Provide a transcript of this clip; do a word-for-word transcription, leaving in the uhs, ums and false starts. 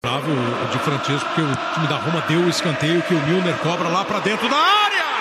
O de Francesco, porque o time da Roma deu o escanteio que o Milner cobra lá para dentro da área.